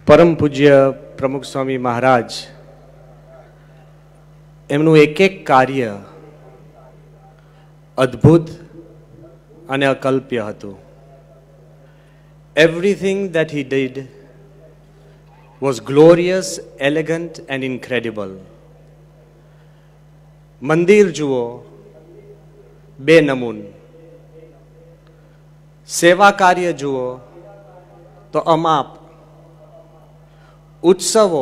પરમ પૂજ્ય પ્રમુખ સ્વામી મહારાજ એમનું એક એક કાર્ય અદ્ભુત અને અકલ્પ્ય હતું. Everything that he did was glorious, elegant and incredible. મંદિર જુઓ, બે નમૂન. સેવા કાર્ય જુઓ તો અમાપ. ઉત્સવો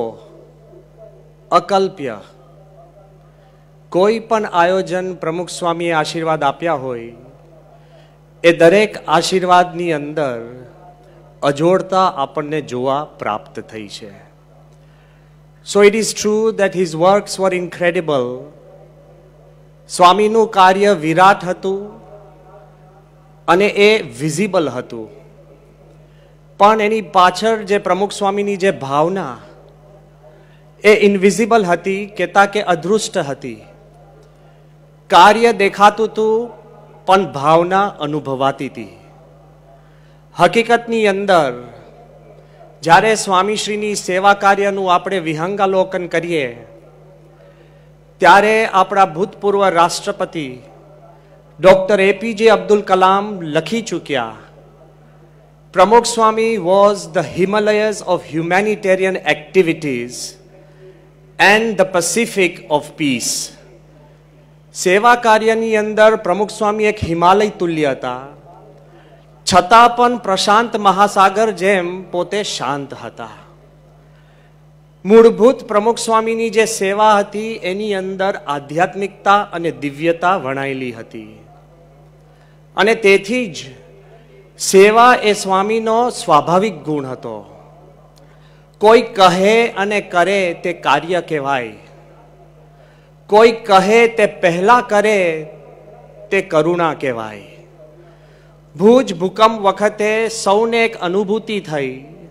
અકલ્પ્ય. કોઈ પણ આયોજન પ્રમુખ સ્વામીએ આશીર્વાદ આપ્યા હોય એ દરેક આશીર્વાદની અંદર અજોડતા આપણને જોવા પ્રાપ્ત થઈ છે. So it is true that his works were incredible. સ્વામીનું કાર્ય વિરાટ હતું અને એ વિઝિબલ હતું, પણ એની પાછળ જે પ્રમુખ સ્વામીની જે ભાવના એ ઇનવિઝિબલ હતી, કહેતા કે અદૃષ્ટ હતી. કાર્ય દેખાતું હતું પણ ભાવના અનુભવાતી હતી. હકીકતની અંદર જ્યારે સ્વામીશ્રીની સેવા કાર્યનું આપણે વિહંગાવલોકન કરીએ ત્યારે આપણા ભૂતપૂર્વ રાષ્ટ્રપતિ ડોક્ટર એપીજે અબ્દુલ કલામ લખી ચૂક્યા, Pramukh Swami was the Himalayas of humanitarian activities and the Pacific of peace. સેવા કાર્યની અંદર પ્રમુખ સ્વામી એક હિમાલય તુલ્ય હતા, છતાં પણ પ્રશાંત મહાસાગર જેમ પોતે શાંત હતા. મૂળભૂત પ્રમુખ સ્વામીની જે સેવા હતી એની અંદર આધ્યાત્મિકતા અને દિવ્યતા વણાયેલી હતી, અને તેથી જ સેવા એ સ્વામીનો સ્વાભાવિક ગુણ હતો. કોઈ કહે અને કરે તે કાર્ય કહેવાય, કોઈ કહે તે પહેલા કરે તે કરુણા કહેવાય. ભુજ ભૂકંપ વખતે સૌને એક અનુભૂતિ થઈ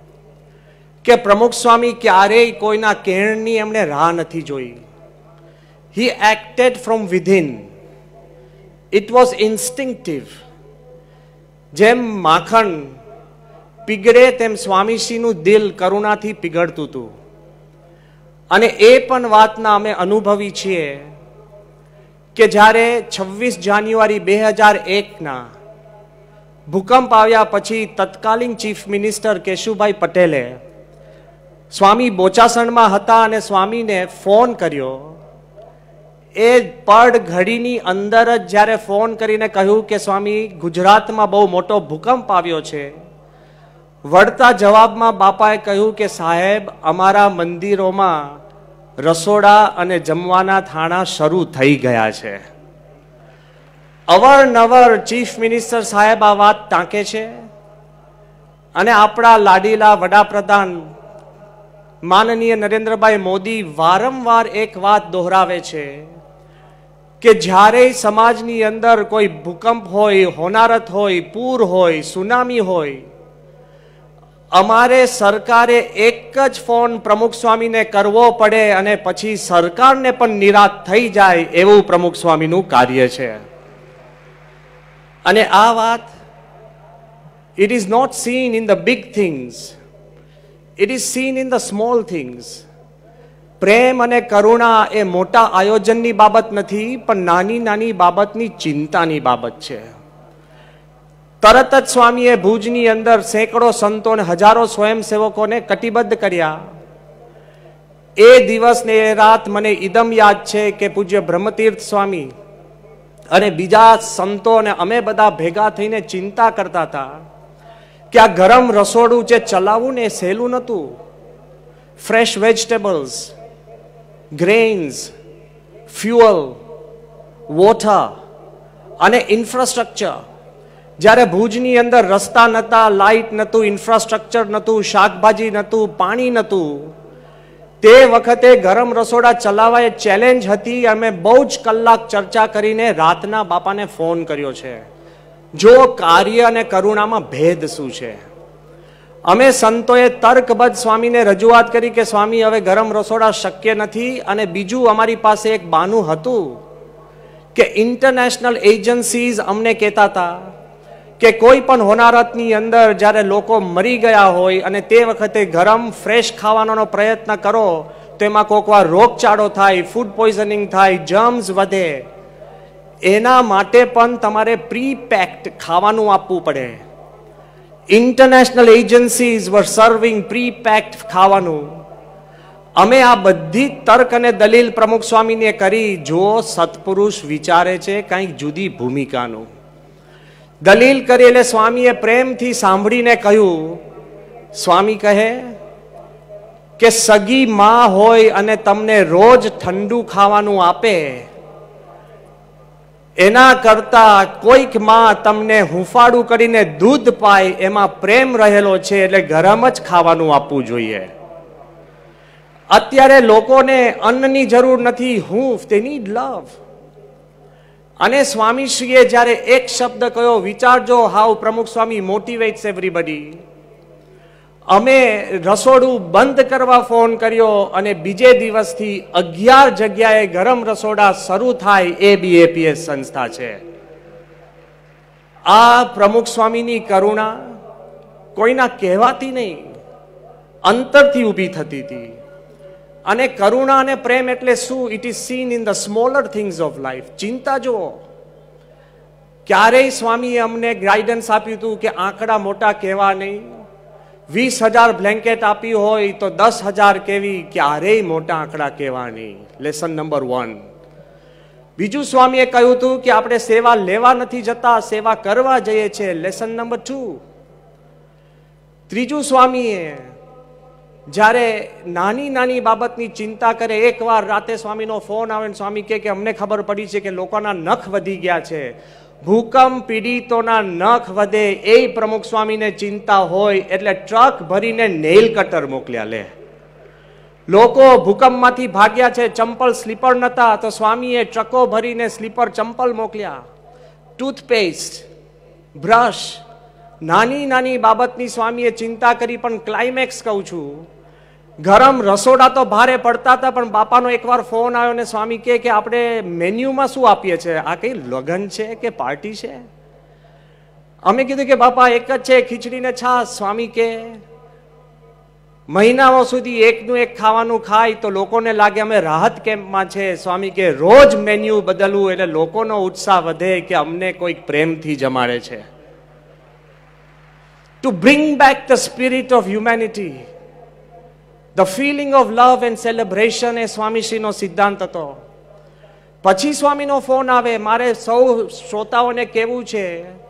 કે પ્રમુખ સ્વામી ક્યારેય કોઈના કહેણની એમણે રાહ નથી જોઈ. He acted from within. It was instinctive. જેમ માખણ પીગળે તેમ સ્વામીશ્રીનું દિલ કરુણાથી પીગળતું હતું. અને એ પણ વાતના અમે અનુભવી છીએ કે જ્યારે 26 જાન્યુઆરી 2001ના ભૂકંપ આવ્યા પછી તત્કાલીન ચીફ મિનિસ્ટર કેશુભાઈ પટેલે સ્વામી બોચાસણમાં હતા અને સ્વામીને ફોન કર્યો. એ પડ ઘડીની અંદર જ જ્યારે ફોન કરીને કહ્યું કે સ્વામી ગુજરાતમાં બહુ મોટો ભૂકંપ આવ્યો છે, વળતા જવાબમાં બાપાએ કહ્યું કે સાહેબ અમારા મંદિરોમાં રસોડા અને જમવાના થાણા શરૂ થઈ ગયા છે. અવારનવાર ચીફ મિનિસ્ટર સાહેબ આ વાત ટાંકે છે અને આપણા લાડીલા વડાપ્રધાન માનનીય નરેન્દ્રભાઈ મોદી વારંવાર એક વાત દોહરાવે છે કે જ્યારે સમાજની અંદર કોઈ ભૂકંપ હોય, હોનારત હોય, પૂર હોય, સુનામી હોય, અમારે સરકારે એક જ ફોન પ્રમુખ સ્વામીને કરવો પડે અને પછી સરકારને પણ નિરાશ થઈ જાય એવું પ્રમુખ સ્વામીનું કાર્ય છે. અને આ વાત it is not seen in the big things, it is seen in the small things. પ્રેમ અને કરુણા એ મોટા આયોજનની બાબત નથી, પણ નાની નાની બાબતની ચિંતાની બાબત છે. તરત જ સ્વામીએ ભુજની અંદર સેંકડો સંતો અને હજારો સ્વયંસેવકોને કટિબદ્ધ કર્યા. એ દિવસ ને એ રાત મને ઇદમ યાદ છે કે પૂજ્ય બ્રહ્મતીર્થ સ્વામી અને બીજા સંતો અને અમે બધા ભેગા થઈને ચિંતા કરતા હતા કે આ ગરમ રસોડું જે ચલાવવું ને એ સહેલું નહોતું. Fresh vegetables, grains, fuel, water અને ઇન્ફ્રાસ્ટ્રક્ચર. જ્યારે ભુજની અંદર રસ્તા નહોતા, લાઇટ નહોતું, ઇન્ફ્રાસ્ટ્રક્ચર નહોતું, શાકભાજી નહોતું, પાણી નહોતું, તે વખતે ગરમ રસોડા ચલાવવા એ ચેલેન્જ હતી. અમે બહુ જ કલાક ચર્ચા કરીને રાતના બાપાને ફોન કર્યો છે. જો કાર્ય અને કરુણામાં ભેદ શું છે. અમે સંતોએ તર્કબદ્ધ સ્વામીને રજૂઆત કરી કે સ્વામી હવે ગરમ રસોડા શક્ય નથી. અને બીજું અમારી પાસે એક બહાનું હતું કે ઇન્ટરનેશનલ એજન્સીઝ અમને કહેતા હતા કે કોઈ પણ હોનારતની અંદર જ્યારે લોકો મરી ગયા હોય અને તે વખતે ગરમ ફ્રેશ ખાવાનો પ્રયત્ન કરો તો એમાં કોઈક વાર રોગચાળો થાય, ફૂડ પોઈઝનિંગ થાય, જર્મ્સ વધે. એના માટે પણ તમારે પ્રી પેક્ડ ખાવાનું આપવું પડે. International agencies were serving pre packed ખાવાનું. અમે આ બધી તર્ક અને દલીલ પ્રમુખ સ્વામીને કરી. જો સત્પુરુષ વિચારે છે કંઈક જુદી ભૂમિકાનું. દલીલ કરી એટલે સ્વામીએ પ્રેમથી સાંભળીને કહ્યું, સ્વામી કહે કે સગી માં હોય અને તમને રોજ ઠંડુ ખાવાનું આપે, એના કરતા કોઈક માં તમને હુંફાળું કરીને દૂધ પાય એમાં પ્રેમ રહેલો છે, એટલે ગરમ જ ખાવાનું આપવું જોઈએ. અત્યારે લોકોને અન્નની જરૂર નથી, હૂંફ, they need love. અને સ્વામીશ્રીએ જ્યારે એક શબ્દ કહ્યો, વિચારજો હાઉ પ્રમુખ સ્વામી મોટિવેટ્સ એવરીબડી. અમે રસોડું બંધ કરવા ફોન કર્યો અને બીજે દિવસથી 11 જગ્યાએ ગરમ રસોડા શરૂ થાય. એ BAPS સંસ્થા છે. આ પ્રમુખ સ્વામીની કરુણા કોઈના કહેવાતી નહીં, અંતરથી ઊભી થતી હતી. અને કરુણા અને પ્રેમ એટલે શું? It is seen in the smaller things of life. ચિંતા જુઓ, ક્યારેય સ્વામીએ અમને ગાઈડન્સ આપ્યું હતું કે આંકડા મોટા કહેવા નહીં. 20,000 બ્લેન્કેટ આપી હોય તો 10,000 કેવી, ક્યારેય મોટા આંકડા કહેવા નહીં. Lesson number 1. બીજું સ્વામીએ કહ્યું હતું કે આપણે સેવા લેવા નથી જતા, સેવા કરવા જઈએ છીએ. Lesson number 2. ત્રીજું સ્વામીએ જ્યારે નાની નાની બાબતની ચિંતા કરે. એકવાર રાતે સ્વામીનો ફોન આવે ને સ્વામી કે અમને ખબર પડી છે કે લોકોના નખ વધી ગયા છે. ભૂકંપ પીડિતોના નખ વધે એ પ્રમુખ સ્વામીને ચિંતા હોય એટલે ટ્રક ભરીને નેઇલ કટર મોકલ્યા. લે, લોકો ભૂકંપમાંથી ભાગ્યા છે, ચંપલ સ્લીપર નતા તો સ્વામીએ ટ્રકો ભરીને સ્લીપર ચંપલ મોકલ્યા. ટૂથપેસ્ટ, બ્રશ, નાની નાની બાબતની સ્વામીએ ચિંતા કરી. પણ ક્લાઇમેક્સ કહું છું, ગરમ રસોડા તો ભારે પડતા હતા, પણ બાપાનો એકવાર ફોન આવ્યો ને સ્વામી કે આપણે મેન્યુમાં શું આપીએ છીએ? આ કઈ લગ્ન છે કે પાર્ટી છે? અમે કીધું કે બાપા એક જ છે, ખીચડી ને છાશ. સ્વામી કે મહિનાઓ સુધી એકનું એક ખાવાનું ખાય તો લોકોને લાગે અમે રાહત કેમ્પમાં છે. સ્વામી કે રોજ મેન્યુ બદલવું એટલે લોકોનો ઉત્સાહ વધે કે અમને કોઈક પ્રેમથી જમાડે છે. To bring back the spirit of humanity, the feeling of love and celebration એ સ્વામીશ્રીનો સિદ્ધાંત હતો. પછી સ્વામીનો ફોન આવે. મારે સૌ શ્રોતાઓને કહેવું છે,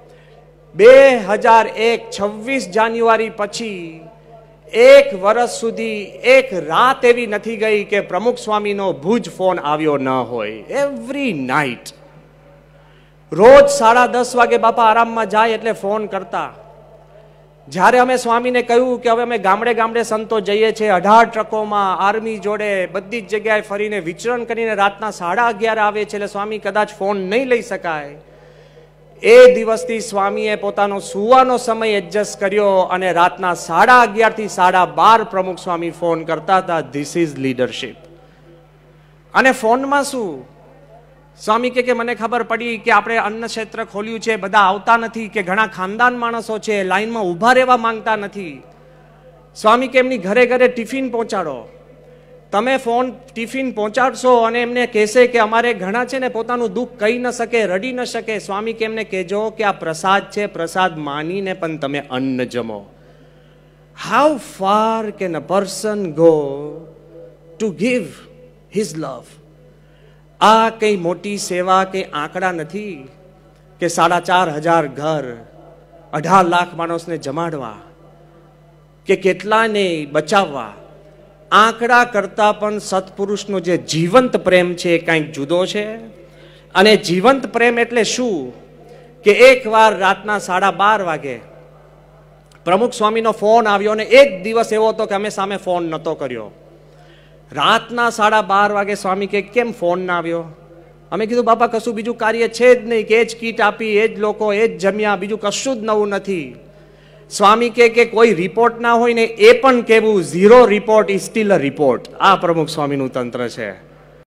2001 26 જાન્યુઆરી પછી 1 વર્ષ સુધી એક રાત એવી નથી ગઈ કે પ્રમુખ સ્વામીનો ભુજ ફોન આવ્યો ન હોય. એવરી નાઇટ, રોજ 10:30 વાગે બાપા આરામમાં જાય એટલે ફોન કરતા. જ્યારે અમે સ્વામીને કહ્યું કે હવે અમે ગામડે ગામડે સંતો જઈએ છીએ, 18 ટ્રકોમાં આર્મી જોડે બધી જ જગ્યાએ ફરીને વિચરણ કરીને રાતના 11:30 આવે છે, એટલે સ્વામી કદાચ ફોન નહીં લઈ શકાય. એ દિવસથી સ્વામીએ પોતાનો સુવાનો સમય એડજસ્ટ કર્યો અને રાતના 11:30 થી 12:30 પ્રમુખ સ્વામી ફોન કરતા હતા. This is leadership. અને ફોનમાં શું? સ્વામી કે મને ખબર પડી કે આપણે અન્ન ક્ષેત્ર ખોલ્યું છે, બધા આવતા નથી, કે ઘણા ખાનદાન માણસો છે લાઈનમાં ઊભા રહેવા માંગતા નથી. સ્વામી કે એમની ઘરે ઘરે ટિફિન પહોંચાડો. તમે ટિફિન પહોંચાડશો અને એમને કહેશે કે અમારે ઘણા છે ને પોતાનું દુઃખ કહી ન શકે, રડી ન શકે. સ્વામી કે એમને કહેજો કે આ પ્રસાદ છે, પ્રસાદ માનીને પણ તમે અન્ન જમો. How far can a person go to give his love? આ કઈ મોટી સેવા કે આંકડા નથી કે 4,500 ઘર, 18 લાખ માણસને જમાડવા કે કેટલાને બચાવવા. આંકડા કરતા પણ સત્પુરુષનો જે જીવંત પ્રેમ છે એ કંઈક જુદો છે. અને જીવંત પ્રેમ એટલે શું? કે એકવાર રાતના 12:30 વાગે પ્રમુખ સ્વામીનો ફોન આવ્યો અને એક દિવસ એવો હતો કે અમે સામે ફોન નહોતો કર્યો. રાતના 12:30 વાગે સ્વામી કે કેમ ફોન ના આવ્યો? અમે કીધું બાપા કશું બીજું કાર્ય છે જ નહીં, કે એ જ કીટ આપી, એ જ લોકો, એ જ જમ્યા, બીજું કશું જ નવું નથી. સ્વામી કે કોઈ રિપોર્ટ ના હોય ને એ પણ કેવું, zero report is still a report. આ પ્રમુખ સ્વામીનું તંત્ર છે.